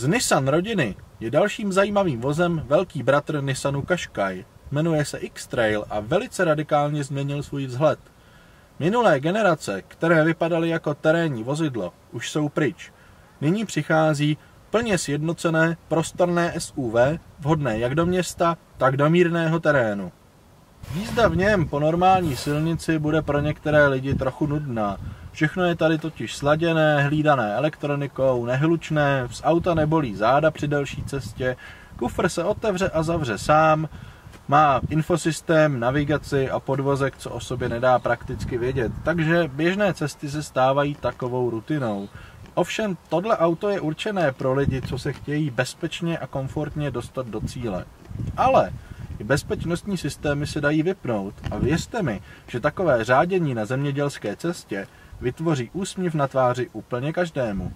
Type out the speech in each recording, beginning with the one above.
Z Nissan rodiny je dalším zajímavým vozem velký bratr Nissanu Qashqai. Jmenuje se X-Trail a velice radikálně změnil svůj vzhled. Minulé generace, které vypadaly jako terénní vozidlo, už jsou pryč. Nyní přichází plně sjednocené, prostorné SUV, vhodné jak do města, tak do mírného terénu. Jízda v něm po normální silnici bude pro některé lidi trochu nudná. Všechno je tady totiž sladěné, hlídané elektronikou, nehlučné, z auta nebolí záda při delší cestě, kufr se otevře a zavře sám, má infosystém, navigaci a podvozek, co o sobě nedá prakticky vědět, takže běžné cesty se stávají takovou rutinou. Ovšem, tohle auto je určené pro lidi, co se chtějí bezpečně a komfortně dostat do cíle. Ale i bezpečnostní systémy se dají vypnout a věřte mi, že takové řádění na zemědělské cestě vytvoří úsměv na tváři úplně každému.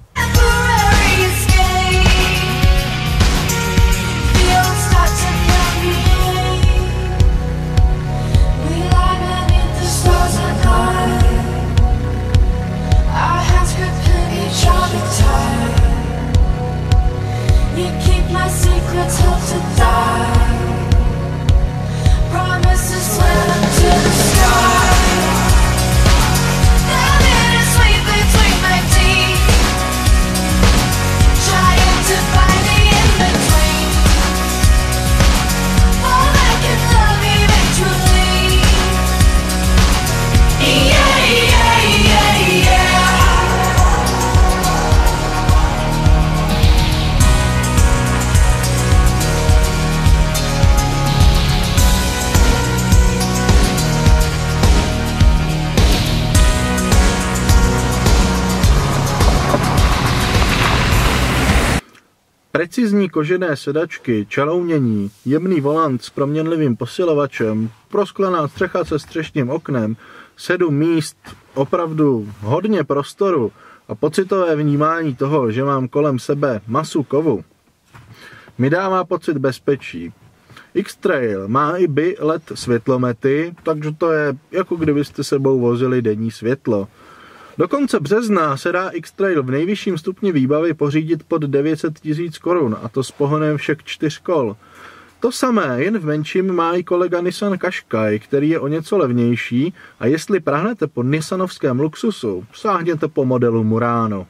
Precizní kožené sedačky, čalounění, jemný volant s proměnlivým posilovačem, prosklená střecha se střešním oknem, 7 míst, opravdu hodně prostoru a pocitové vnímání toho, že mám kolem sebe masu kovu, mi dává pocit bezpečí. X-Trail má i LED světlomety, takže to je jako kdybyste sebou vozili denní světlo. Do konce března se dá X-Trail v nejvyšším stupni výbavy pořídit pod 900 000 korun, a to s pohonem všech 4 kol. To samé, jen v menším, má i kolega Nissan Qashqai, který je o něco levnější, a jestli prahnete po nissanovském luxusu, sáhněte po modelu Murano.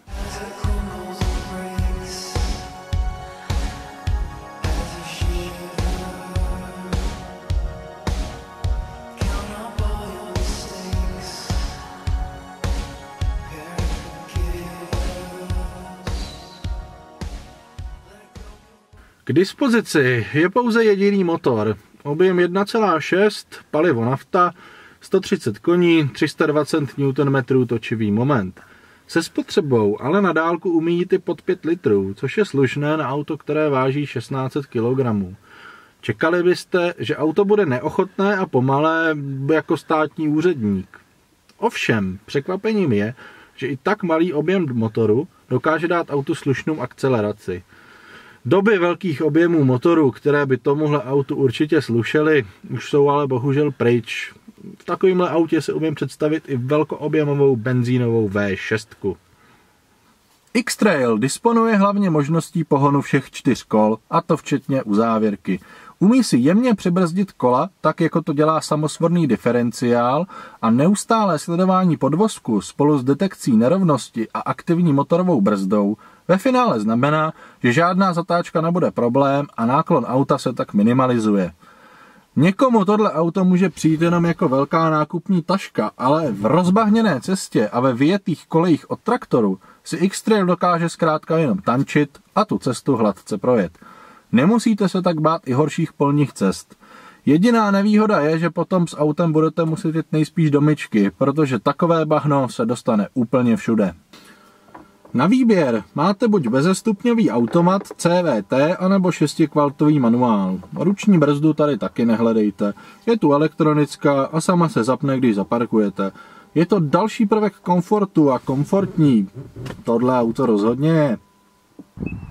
K dispozici je pouze jediný motor, objem 1,6, palivo nafta, 130 koní, 320 Nm točivý moment. Se spotřebou ale na dálku umí jít i pod 5 litrů, což je slušné na auto, které váží 1600 kg. Čekali byste, že auto bude neochotné a pomalé jako státní úředník. Ovšem, překvapením je, že i tak malý objem motoru dokáže dát autu slušnou akceleraci. Doby velkých objemů motoru, které by tomuhle autu určitě slušely, už jsou ale bohužel pryč. V takovémhle autě si umím představit i velkoobjemovou benzínovou V6. X-Trail disponuje hlavně možností pohonu všech 4 kol, a to včetně uzávěrky. Umí si jemně přibrzdit kola, tak jako to dělá samosvorný diferenciál, a neustálé sledování podvozku spolu s detekcí nerovnosti a aktivní motorovou brzdou ve finále znamená, že žádná zatáčka nebude problém a náklon auta se tak minimalizuje. Někomu tohle auto může přijít jenom jako velká nákupní taška, ale v rozbahněné cestě a ve vyjetých kolejích od traktoru si X-Trail dokáže zkrátka jenom tančit a tu cestu hladce projet. Nemusíte se tak bát i horších polních cest. Jediná nevýhoda je, že potom s autem budete muset jít nejspíš do myčky, protože takové bahno se dostane úplně všude. Na výběr máte buď bezestupňový automat CVT, anebo 6kV manuál. Ruční brzdu tady taky nehledejte. Je tu elektronická a sama se zapne, když zaparkujete. Je to další prvek komfortu a komfortní. Tohle auto rozhodně je.